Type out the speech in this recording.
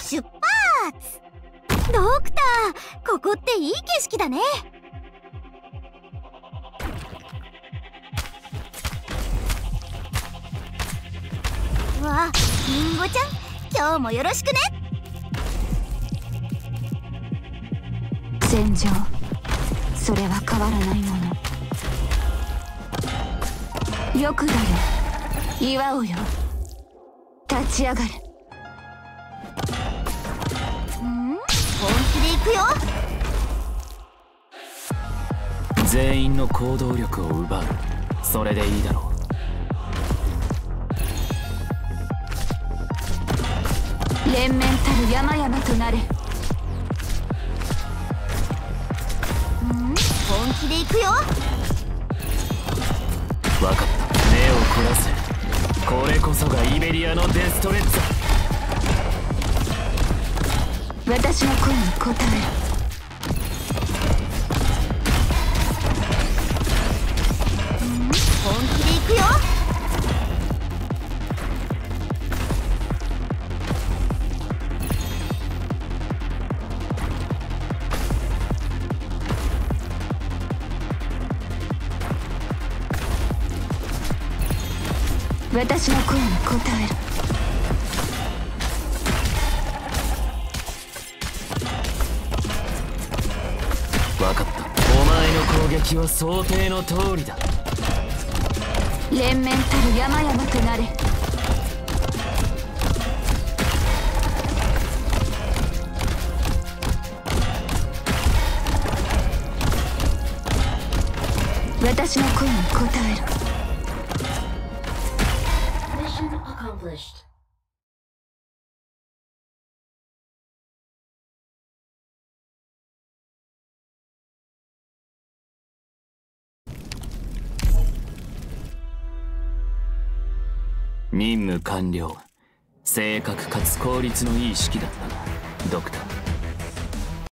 出発。ドクター、ここっていい景色だね。わあ、リンゴちゃん、今日もよろしくね。 戦場、それは変わらないもの。よくだよ、祝おうよ。立ち上がる。 本気で行くよ。 全員の行動力を奪う、それでいいだろう。 連綿たる山々となれ。 本気で行くよ。 分かった、目を凝らせ。これこそがイベリアのデストレッツァ。 私の声に応える。 本気で行くよ。 私の声に応える。 分かった、お前の攻撃は想定の通りだ。 連綿たる山々となれ。私の声に応える。 Mission accomplished. 任務完了。正確かつ効率のいい式だったな、ドクター。